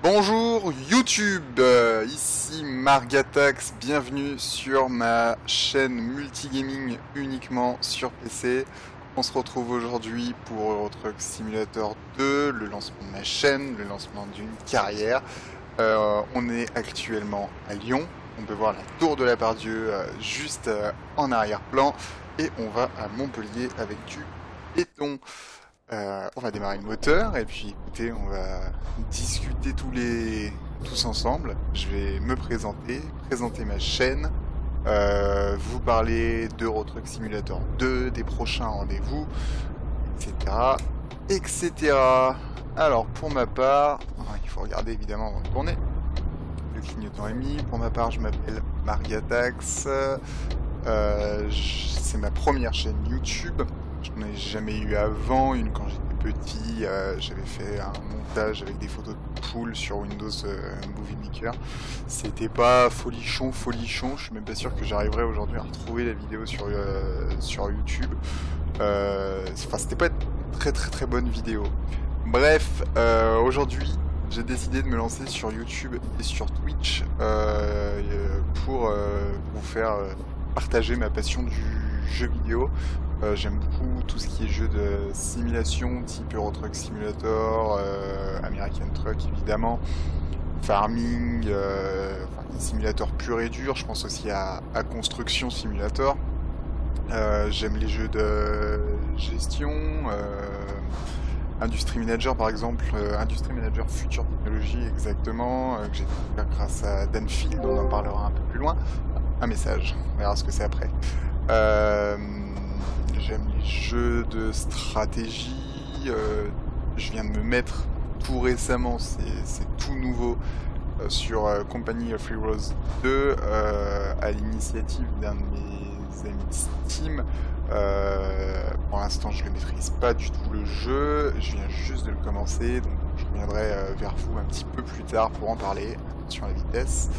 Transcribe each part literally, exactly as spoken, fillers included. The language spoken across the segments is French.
Bonjour YouTube, euh, ici Margatax, bienvenue sur ma chaîne multigaming uniquement sur P C. On se retrouve aujourd'hui pour Euro Truck Simulator deux, le lancement de ma chaîne, le lancement d'une carrière. Euh, on est actuellement à Lyon, on peut voir la tour de la Pardieu euh, juste euh, en arrière-plan et on va à Montpellier avec du béton. Euh, on va démarrer le moteur et puis écoutez, on va discuter tous les tous ensemble. Je vais me présenter, présenter ma chaîne, euh, vous parler d'Euro Truck Simulator deux, des prochains rendez-vous, et cetera, et cetera. Alors pour ma part, il faut regarder évidemment avant de tourner. Le clignotant est mis. Pour ma part, je m'appelle Margatax. Euh, c'est ma première chaîne YouTube. Je n'en ai jamais eu avant, une quand j'étais petit, euh, j'avais fait un montage avec des photos de poules sur Windows euh, Movie Maker. C'était pas folichon, folichon, je suis même pas sûr que j'arriverai aujourd'hui à retrouver la vidéo sur, euh, sur YouTube. Euh, enfin, c'était pas une très très très bonne vidéo. Bref, euh, aujourd'hui, j'ai décidé de me lancer sur YouTube et sur Twitch euh, pour euh, vous faire euh, partager ma passion du jeu vidéo. Euh, J'aime beaucoup tout ce qui est jeu de simulation, type Euro Truck Simulator, euh, American Truck évidemment, Farming, euh, enfin, des simulateurs purs et durs. Je pense aussi à, à Construction Simulator. Euh, J'aime les jeux de gestion, euh, Industry Manager par exemple, euh, Industry Manager Future Technology exactement, euh, que j'ai découvert grâce à Danfield, on en parlera un peu plus loin. Un message, on verra ce que c'est après. Euh, J'aime les jeux de stratégie, euh, je viens de me mettre tout récemment, c'est tout nouveau, euh, sur euh, Company of Heroes deux, euh, à l'initiative d'un de mes amis Steam. Euh, pour l'instant je ne maîtrise pas du tout le jeu, je viens juste de le commencer, donc je reviendrai euh, vers vous un petit peu plus tard pour en parler, attention à la vitesse.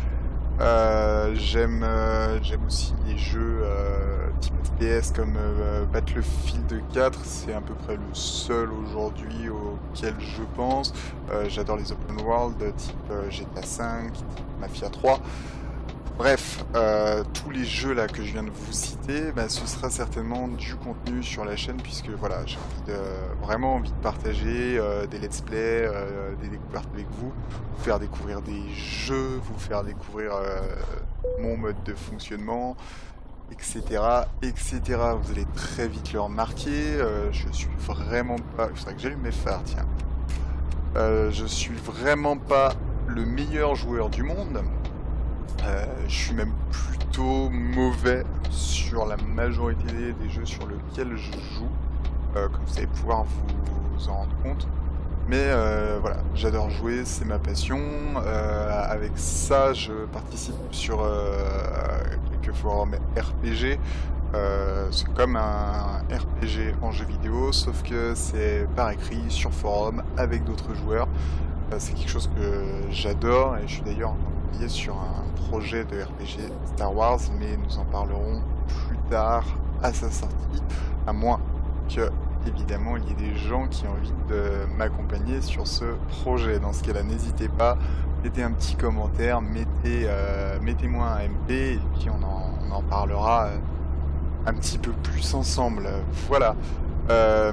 Euh, j'aime euh, j'aime aussi les jeux euh, type F P S comme euh, Battlefield quatre, c'est à peu près le seul aujourd'hui auquel je pense. Euh, j'adore les open world type euh, G T A cinq, type Mafia trois. Bref, euh, tous les jeux là que je viens de vous citer, bah, ce sera certainement du contenu sur la chaîne, puisque voilà, j'ai envie de, vraiment envie de partager euh, des let's play, euh, des découvertes avec vous, vous faire découvrir des jeux, vous faire découvrir euh, mon mode de fonctionnement, et cetera, et cetera. Vous allez très vite le remarquer, euh, je suis vraiment pas, il faudrait que j'allume mes phares, tiens. Euh, je suis vraiment pas le meilleur joueur du monde. Euh, je suis même plutôt mauvais sur la majorité des jeux sur lesquels je joue, euh, comme vous allez pouvoir vous en rendre compte. Mais euh, voilà, j'adore jouer, c'est ma passion. Euh, avec ça, je participe sur euh, quelques forums R P G. Euh, c'est comme un R P G en jeu vidéo, sauf que c'est par écrit, sur forum, avec d'autres joueurs. Euh, c'est quelque chose que j'adore et je suis d'ailleurs sur un projet de R P G Star Wars, mais nous en parlerons plus tard à sa sortie, à moins que évidemment il y ait des gens qui ont envie de m'accompagner sur ce projet. Dans ce cas là, n'hésitez pas, mettez un petit commentaire, mettez euh, mettez-moi un M P et puis on en, on en parlera euh, un petit peu plus ensemble. Voilà, euh,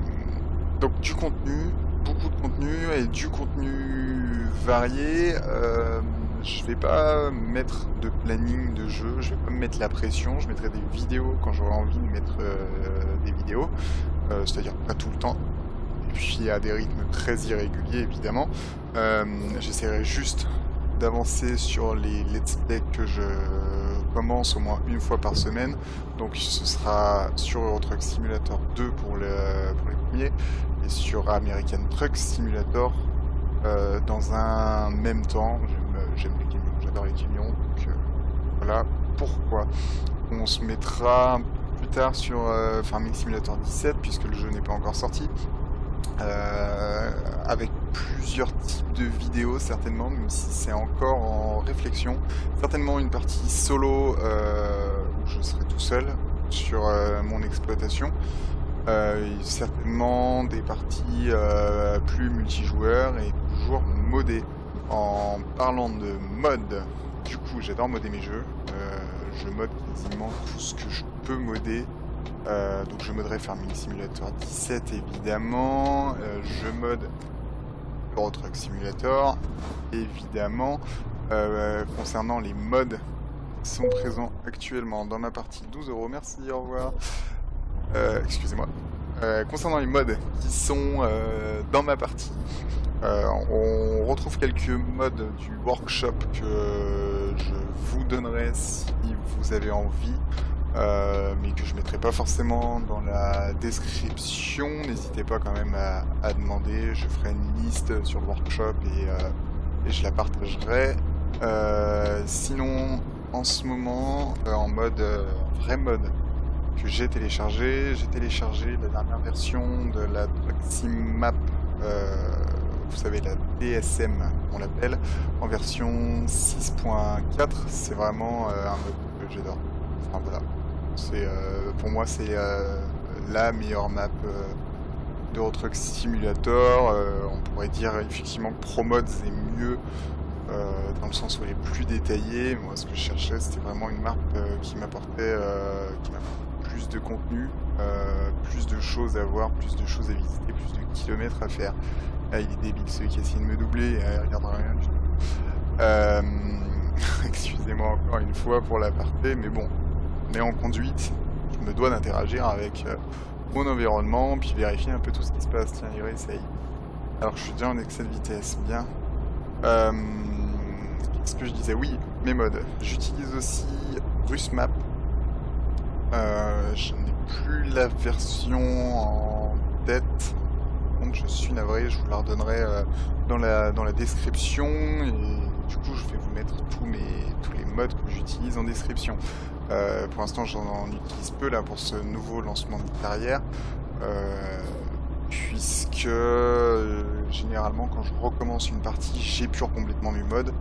donc du contenu, beaucoup de contenu et du contenu varié. euh, Je vais pas mettre de planning de jeu, je vais pas me mettre la pression, je mettrai des vidéos quand j'aurai envie de mettre euh, des vidéos, euh, c'est-à-dire pas tout le temps, et puis à des rythmes très irréguliers évidemment. Euh, J'essaierai juste d'avancer sur les let's play que je commence au moins une fois par semaine, donc ce sera sur Euro Truck Simulator deux pour, le, pour les premiers, et sur American Truck Simulator euh, dans un même temps. J'aime les camions, j'adore les camions, donc euh, voilà pourquoi. On se mettra plus tard sur euh, Farming Simulator dix-sept, puisque le jeu n'est pas encore sorti, euh, avec plusieurs types de vidéos certainement, même si c'est encore en réflexion. Certainement une partie solo euh, où je serai tout seul sur euh, mon exploitation. Euh, certainement des parties euh, plus multijoueurs et toujours modé. En parlant de mode, du coup j'adore modder mes jeux, euh, je mode quasiment tout ce que je peux modder, euh, donc je modderai Farming Simulator dix-sept évidemment, euh, je mode Euro Truck Simulator évidemment, euh, concernant les mods qui sont présents actuellement dans ma partie, douze euros, merci, au revoir, euh, excusez-moi, euh, concernant les mods qui sont euh, dans ma partie. Euh, on retrouve quelques modes du workshop que je vous donnerai si vous avez envie, euh, mais que je mettrai pas forcément dans la description. N'hésitez pas quand même à, à demander, je ferai une liste sur le workshop et, euh, et je la partagerai. Euh, sinon, en ce moment, euh, en mode euh, vrai mode que j'ai téléchargé, j'ai téléchargé la dernière version de la Truck Sim Map. Euh, vous savez, la D S M, on l'appelle, en version six point quatre, c'est vraiment euh, un mode que j'adore. Enfin voilà, c'est euh, pour moi c'est euh, la meilleure map euh, d'Euro Truck Simulator. Euh, on pourrait dire effectivement que ProMods est mieux euh, dans le sens où elle est plus détaillée. Moi, ce que je cherchais, c'était vraiment une map euh, qui m'apportait euh, qui m'apportait plus de contenu, euh, plus de choses à voir, plus de choses à visiter, plus de kilomètres à faire. Ah, il est débile celui qui a essayé de me doubler, euh, il regardera rien du tout. Euh, Excusez-moi encore une fois pour l'aparté, mais bon, on est en conduite, je me dois d'interagir avec euh, mon environnement, puis vérifier un peu tout ce qui se passe. Tiens, il réessaye. Alors je suis déjà en excès de vitesse, bien. Euh, Qu'est-ce que je disais? Oui, mes modes. J'utilise aussi Rusmap. Euh, je n'ai plus la version en tête. Je suis navré, je vous la redonnerai euh, dans, la, dans la description et du coup je vais vous mettre tous, mes, tous les modes que j'utilise en description. Euh, pour l'instant j'en utilise peu là pour ce nouveau lancement de carrière euh, puisque euh, généralement quand je recommence une partie j'épure complètement mes modes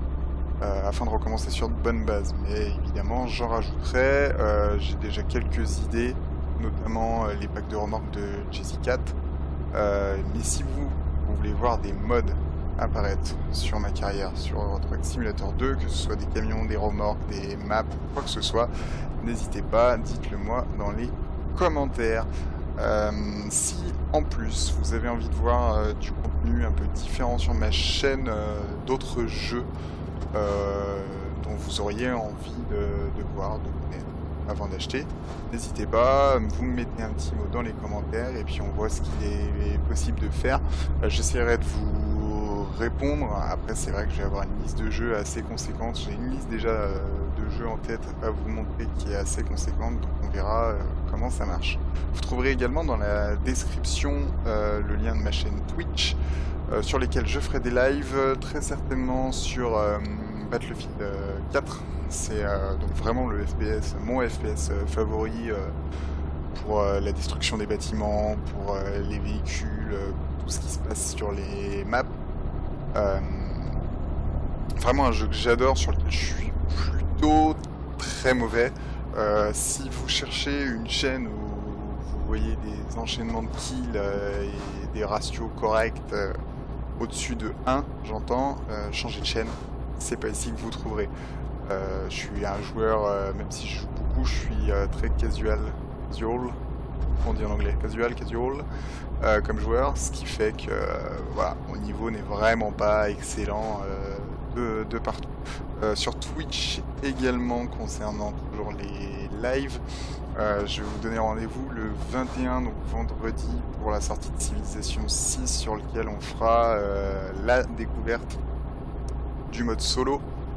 euh, afin de recommencer sur de bonnes bases, mais évidemment j'en rajouterai. Euh, j'ai déjà quelques idées, notamment euh, les packs de remorques de Jessicat. Euh, mais si vous, vous voulez voir des mods apparaître sur ma carrière, sur Euro Truck Simulator deux, que ce soit des camions, des remorques, des maps, quoi que ce soit, n'hésitez pas, dites-le moi dans les commentaires. Euh, si en plus vous avez envie de voir euh, du contenu un peu différent sur ma chaîne, euh, d'autres jeux euh, dont vous auriez envie de, de voir, de connaître avant d'acheter, n'hésitez pas, vous me mettez un petit mot dans les commentaires et puis on voit ce qu'il est possible de faire. J'essaierai de vous répondre. Après c'est vrai que je vais avoir une liste de jeux assez conséquente, j'ai une liste déjà de jeux en tête à vous montrer qui est assez conséquente, donc on verra comment ça marche. Vous trouverez également dans la description euh, le lien de ma chaîne Twitch euh, sur lesquels je ferai des lives, très certainement sur euh, Battlefield quatre. C'est euh, donc vraiment le F P S, mon F P S euh, favori euh, pour euh, la destruction des bâtiments, pour euh, les véhicules, euh, tout ce qui se passe sur les maps. Euh, vraiment un jeu que j'adore, sur lequel je suis plutôt très mauvais. Euh, si vous cherchez une chaîne où vous voyez des enchaînements de kills euh, et des ratios corrects euh, au-dessus de un, j'entends, euh, changez de chaîne, c'est pas ici que vous trouverez. Euh, je suis un joueur, euh, même si je joue beaucoup, je suis euh, très casual, casual, on dit en anglais, casual, casual, euh, comme joueur, ce qui fait que euh, voilà, mon niveau n'est vraiment pas excellent euh, de, de partout. Euh, sur Twitch également, concernant toujours les lives, euh, je vais vous donner rendez-vous le vingt et un, donc vendredi, pour la sortie de Civilization six, sur lequel on fera euh, la découverte du mode solo.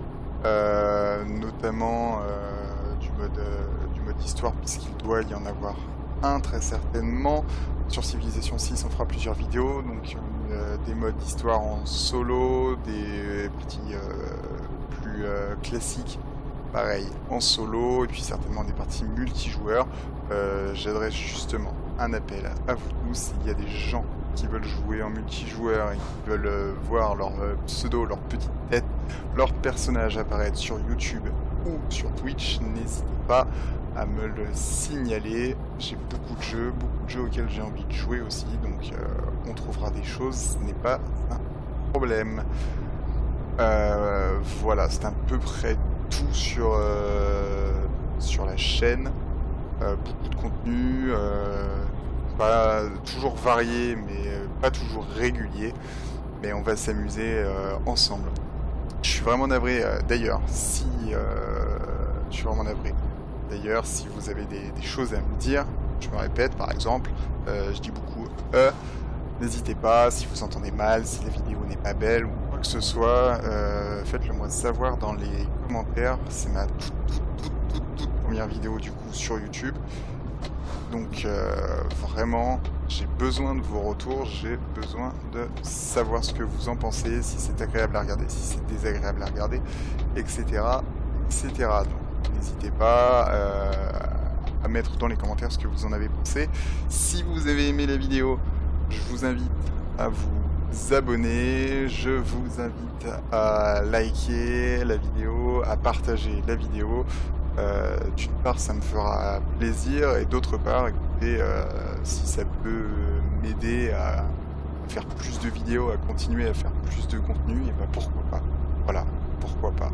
Euh, notamment euh, du mode euh, du mode histoire, puisqu'il doit y en avoir un très certainement. Sur Civilization six on fera plusieurs vidéos, donc euh, des modes d'histoire en solo, des parties euh, plus euh, classiques pareil en solo, et puis certainement des parties multijoueurs. euh, j'adresse justement un appel à vous tous, s'il y a des gens qui veulent jouer en multijoueur et qui veulent euh, voir leur euh, pseudo, leur petite tête, leur personnage apparaître sur YouTube ou sur Twitch, n'hésitez pas à me le signaler. J'ai beaucoup de jeux, beaucoup de jeux auxquels j'ai envie de jouer aussi, donc euh, on trouvera des choses, ce n'est pas un problème. Euh, voilà, c'est à peu près tout sur, euh, sur la chaîne. Euh, beaucoup de contenu, euh, pas toujours varié, mais pas toujours régulier. Mais on va s'amuser euh, ensemble. Je suis vraiment navré. Euh, D'ailleurs, si euh, je suis vraiment navré. D'ailleurs, si vous avez des, des choses à me dire, je me répète, par exemple, euh, je dis beaucoup euh, n'hésitez pas, si vous entendez mal, si la vidéo n'est pas belle ou quoi que ce soit, euh, faites-le moi savoir dans les commentaires. C'est ma toute, toute, toute, toute, toute première vidéo du coup sur YouTube. Donc euh, vraiment, j'ai besoin de vos retours, j'ai besoin de savoir ce que vous en pensez, si c'est agréable à regarder, si c'est désagréable à regarder, et cetera, et cetera. Donc n'hésitez pas euh, à mettre dans les commentaires ce que vous en avez pensé. Si vous avez aimé la vidéo, je vous invite à vous abonner, je vous invite à liker la vidéo, à partager la vidéo. Euh, d'une part ça me fera plaisir et d'autre part écoutez, euh, si ça peut m'aider à faire plus de vidéos, à continuer à faire plus de contenu, et ben pourquoi pas, voilà, pourquoi pas.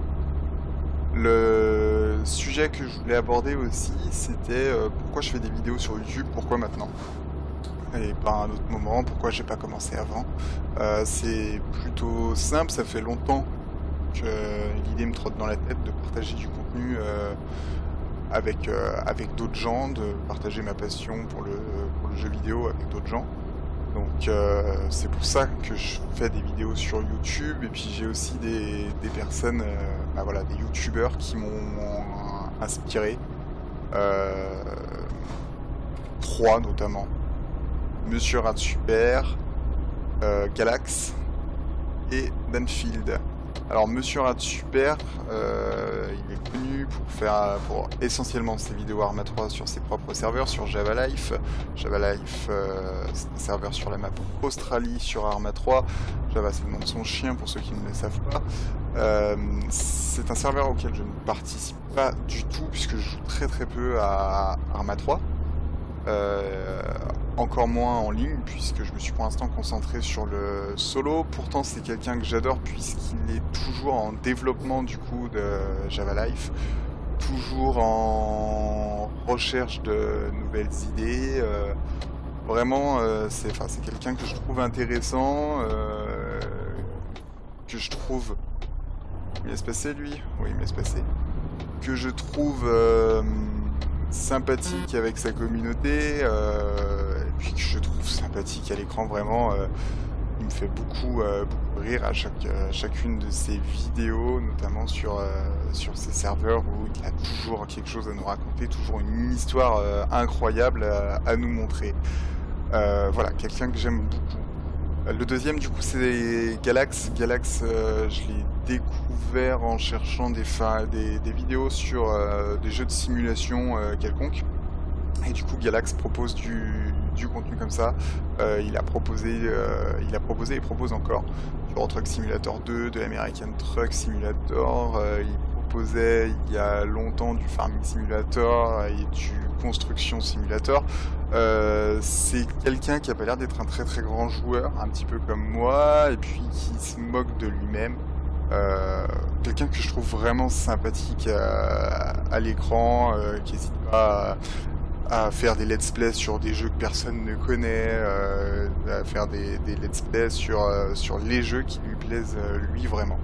Le sujet que je voulais aborder aussi, c'était euh, pourquoi je fais des vidéos sur YouTube, pourquoi maintenant et pas à un autre moment, pourquoi j'ai pas commencé avant. Euh, c'est plutôt simple, ça fait longtemps que l'idée me trotte dans la tête de partager du contenu euh, avec, euh, avec d'autres gens, de partager ma passion pour le, pour le jeu vidéo avec d'autres gens. Donc euh, c'est pour ça que je fais des vidéos sur YouTube, et puis j'ai aussi des, des personnes, euh, bah voilà, des youtubeurs qui m'ont inspiré. Euh, trois notamment. Monsieur Rad Super, euh, Galax et Danfield. Alors Monsieur Rad Super, euh, il est connu pour faire pour essentiellement ses vidéos Arma trois sur ses propres serveurs, sur Java Life. Java Life, euh, c'est un serveur sur la map Australie sur Arma trois. Java, c'est le nom de son chien pour ceux qui ne le savent pas. Euh, c'est un serveur auquel je ne participe pas du tout puisque je joue très très peu à Arma trois. Euh, encore moins en ligne puisque je me suis pour l'instant concentré sur le solo. Pourtant c'est quelqu'un que j'adore puisqu'il est toujours en développement du coup de Java Life, toujours en recherche de nouvelles idées. Euh, vraiment euh, c'est enfin, c'est quelqu'un que je trouve intéressant, euh, que je trouve... Il me laisse passer lui? Oui, il me laisse passer. Que je trouve... Euh, sympathique avec sa communauté, euh, et puis que je trouve sympathique à l'écran, vraiment euh, il me fait beaucoup, euh, beaucoup rire à chaque, euh, chacune de ses vidéos, notamment sur, euh, sur ses serveurs où il a toujours quelque chose à nous raconter, toujours une histoire euh, incroyable à, à nous montrer. Euh, voilà, quelqu'un que j'aime beaucoup. Le deuxième du coup c'est Galax. Galax euh, je l'ai découvert en cherchant des, des, des vidéos sur euh, des jeux de simulation euh, quelconques. Et du coup Galax propose du, du contenu comme ça. Euh, il a proposé euh, il a proposé et propose encore du Euro Truck Simulator deux, de l'American Truck Simulator, euh, il proposait il y a longtemps du Farming Simulator et du Construction Simulator. Euh, c'est quelqu'un qui a pas l'air d'être un très très grand joueur, un petit peu comme moi, et puis qui se moque de lui-même. Euh, quelqu'un que je trouve vraiment sympathique à, à l'écran, euh, qui n'hésite pas à, à faire des let's play sur des jeux que personne ne connaît, euh, à faire des, des let's play sur, euh, sur les jeux qui lui plaisent euh, lui vraiment.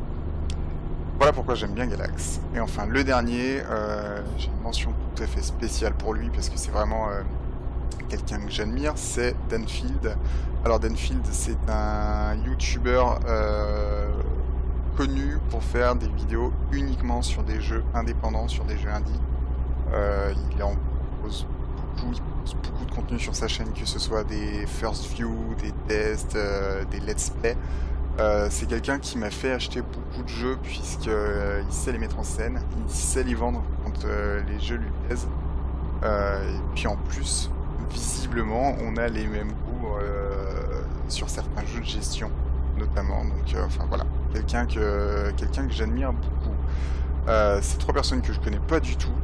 Voilà pourquoi j'aime bien Galax. Et enfin le dernier, euh, j'ai une mention tout à fait spéciale pour lui parce que c'est vraiment euh, quelqu'un que j'admire, c'est Danfield. Alors Danfield c'est un YouTuber euh, connu pour faire des vidéos uniquement sur des jeux indépendants, sur des jeux indie. Euh, il en propose beaucoup, il propose beaucoup de contenu sur sa chaîne, que ce soit des first view, des tests, euh, des let's play. Euh, c'est quelqu'un qui m'a fait acheter beaucoup de jeux puisqu'il euh, sait les mettre en scène, il sait les vendre quand euh, les jeux lui plaisent. Euh, et puis en plus, visiblement, on a les mêmes goûts euh, sur certains jeux de gestion, notamment. Donc, euh, enfin voilà, quelqu'un que quelqu'un que j'admire beaucoup. Euh, c'est trois personnes que je connais pas du tout.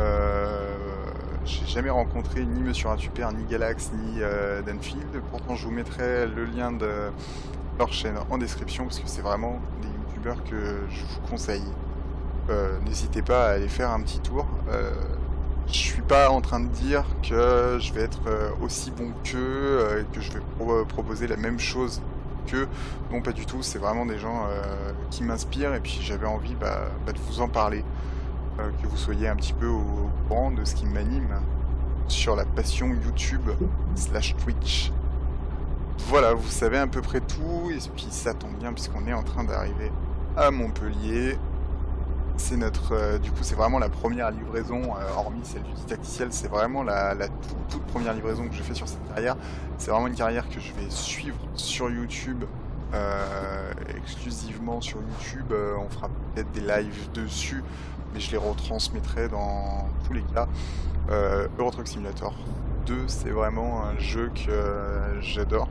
Euh, J'ai jamais rencontré ni Monsieur Rad Super, ni Galax, ni euh, Danfield. Pourtant, je vous mettrai le lien de leur chaîne en description parce que c'est vraiment des youtubeurs que je vous conseille. Euh, N'hésitez pas à aller faire un petit tour. Euh, je suis pas en train de dire que je vais être euh, aussi bon qu'eux, euh, que je vais pro proposer la même chose qu'eux. Non, pas du tout. C'est vraiment des gens euh, qui m'inspirent et puis j'avais envie bah, bah, de vous en parler. Euh, que vous soyez un petit peu au, au courant de ce qui m'anime sur la passion YouTube slash Twitch. Voilà, vous savez à peu près tout, et puis ça tombe bien puisqu'on est en train d'arriver à Montpellier. C'est notre, euh, du coup, c'est vraiment la première livraison, euh, hormis celle du didacticiel, c'est vraiment la, la toute, toute première livraison que je fais sur cette carrière. C'est vraiment une carrière que je vais suivre sur YouTube, euh, exclusivement sur YouTube. Euh, on fera peut-être des lives dessus, mais je les retransmettrai dans tous les cas. Euh, Euro Truck Simulator deux, c'est vraiment un jeu que euh, j'adore.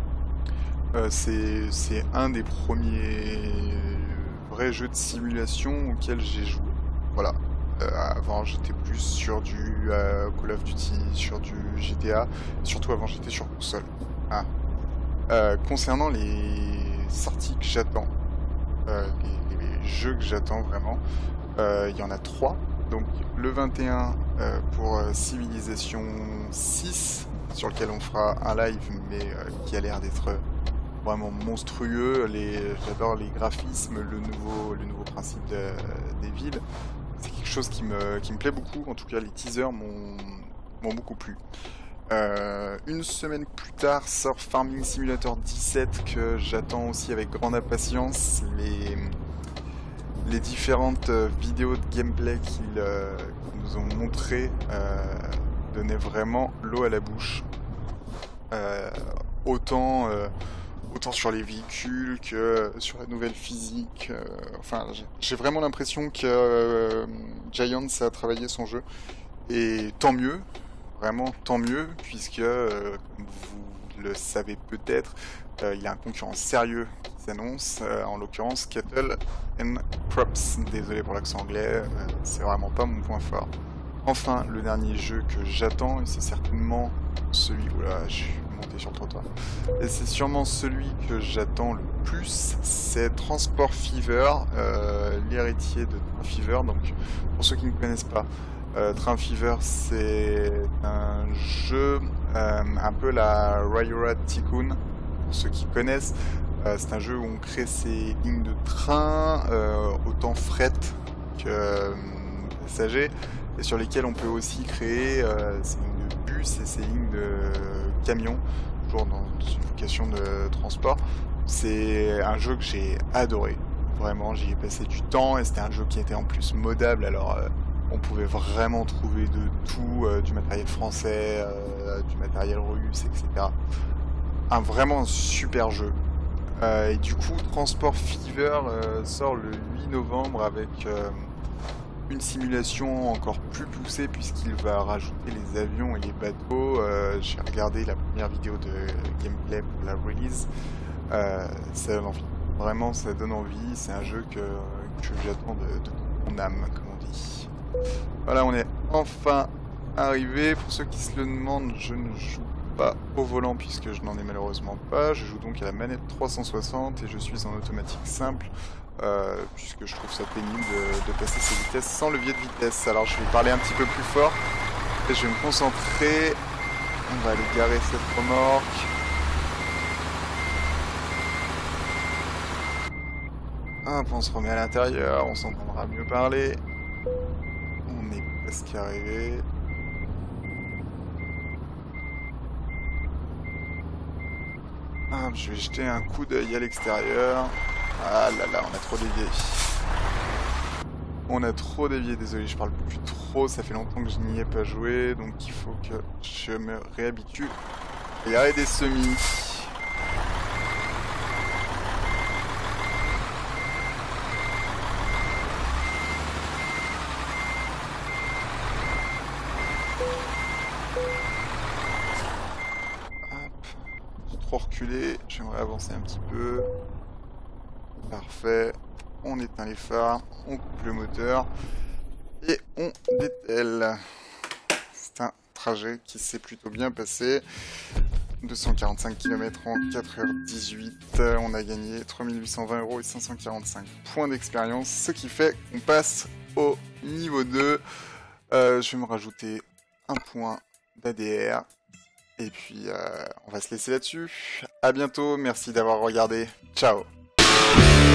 Euh, c'est un des premiers vrais jeux de simulation auxquels j'ai joué. Voilà. Euh, avant j'étais plus sur du euh, Call of Duty, sur du G T A, surtout avant j'étais sur console. Ah. Euh, concernant les sorties que j'attends, euh, les, les jeux que j'attends vraiment, euh, il y en a trois. Donc le vingt et un euh, pour euh, Civilization six, sur lequel on fera un live, mais euh, qui a l'air d'être vraiment monstrueux. J'adore les graphismes, le nouveau, le nouveau principe de, des villes. C'est quelque chose qui me, qui me plaît beaucoup. En tout cas, les teasers m'ont beaucoup plu. Euh, une semaine plus tard sort Farming Simulator dix-sept, que j'attends aussi avec grande impatience. Les, les différentes vidéos de gameplay qu'ils euh, qu nous ont montrées euh, donnaient vraiment l'eau à la bouche. Euh, autant... Euh, autant sur les véhicules que sur la nouvelle physique. Euh, enfin, j'ai vraiment l'impression que euh, Giants a travaillé son jeu. Et tant mieux, vraiment tant mieux, puisque, euh, comme vous le savez peut-être, euh, il y a un concurrent sérieux qui s'annonce, euh, en l'occurrence Cattle and Crops. Désolé pour l'accent anglais, euh, c'est vraiment pas mon point fort. Enfin, le dernier jeu que j'attends, et c'est certainement celui où là, je suis monté sur le trottoir, et c'est sûrement celui que j'attends le plus, c'est Transport Fever, euh, l'héritier de Train Fever. Donc, pour ceux qui ne connaissent pas, euh, Train Fever, c'est un jeu euh, un peu la Railroad Tycoon, pour ceux qui connaissent. Euh, c'est un jeu où on crée ses lignes de train, euh, autant fret que euh, passagers, et sur lesquels on peut aussi créer euh, ces lignes de bus et ces lignes de camions, toujours dans une vocation de transport. C'est un jeu que j'ai adoré, vraiment, j'y ai passé du temps, et c'était un jeu qui était en plus modable, alors euh, on pouvait vraiment trouver de tout, euh, du matériel français, euh, du matériel russe, et cetera. Un vraiment super jeu. Euh, et du coup, Transport Fever euh, sort le huit novembre avec euh, une simulation encore plus poussée, puisqu'il va rajouter les avions et les bateaux. Euh, J'ai regardé la première vidéo de gameplay pour la release. Euh, ça donne envie. Vraiment, ça donne envie. C'est un jeu que, que j'attends de, de mon âme, comme on dit. Voilà, on est enfin arrivé. Pour ceux qui se le demandent, je ne joue pas au volant puisque je n'en ai malheureusement pas. Je joue donc à la manette trois cent soixante et je suis en automatique simple. Euh, puisque je trouve ça pénible de, de passer ces vitesses sans levier de vitesse. Alors je vais parler un petit peu plus fort et je vais me concentrer. On va aller garer cette remorque. Hop, on se remet à l'intérieur, on s'entendra mieux parler. On est presque arrivé. Hop, je vais jeter un coup d'œil à l'extérieur. Ah là là, on a trop dévié. On a trop dévié, désolé, je parle plus trop, ça fait longtemps que je n'y ai pas joué, donc il faut que je me réhabitue. Il y a des semis. Hop, j'ai trop reculé, j'aimerais avancer un petit peu. Parfait, on éteint les phares, on coupe le moteur et on dételle. C'est un trajet qui s'est plutôt bien passé. deux cent quarante-cinq kilomètres en quatre heures dix-huit. On a gagné trois mille huit cent vingt euros et cinq cent quarante-cinq points d'expérience, ce qui fait qu'on passe au niveau deux. Euh, je vais me rajouter un point d'A D R. Et puis, euh, on va se laisser là-dessus. À bientôt, merci d'avoir regardé. Ciao!